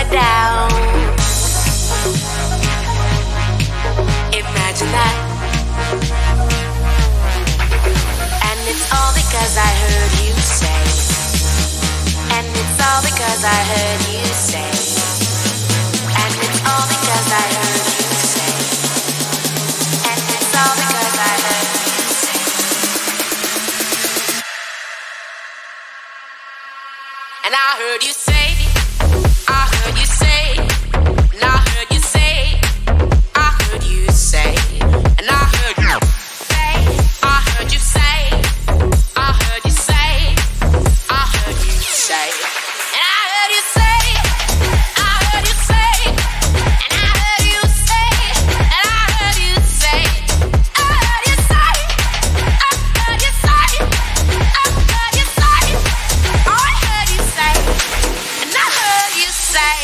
upside down. Imagine that. And it's all because I heard you say. And it's all because I heard you say. And it's all because I heard you say. And it's all because I heard you say. And I heard you say, I heard you say, and I heard you say, I heard you say, and I heard you say, I heard you say, I heard you say, I heard you say, and I heard you say, I heard you say, and I heard you say, and I heard you say, I heard you say, I heard you say, I heard you say, I heard you say, and I heard you say.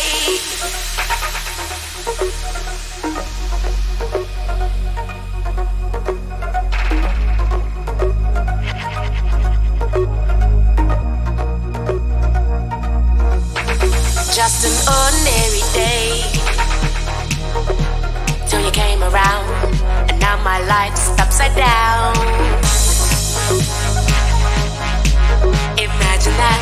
Just an ordinary day till you came around, and now my life's upside down. Imagine that.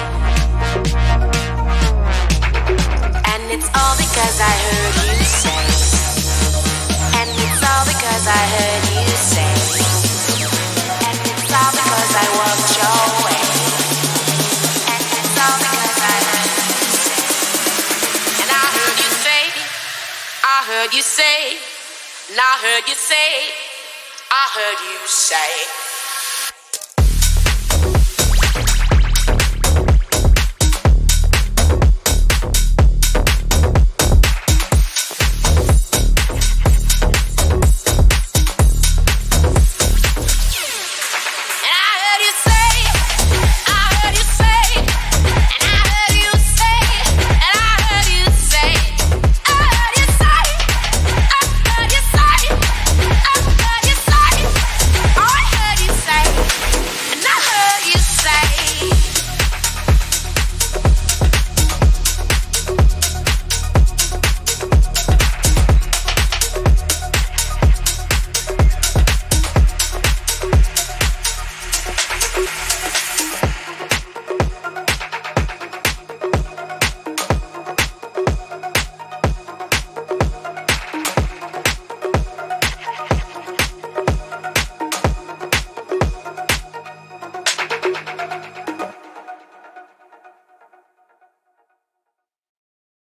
And it's all because I heard you say. And it's all because I heard you say. And it's all because I walked your way. And it's all because I heard you say. And I heard you say, I heard you say, and I heard you say, I heard you say.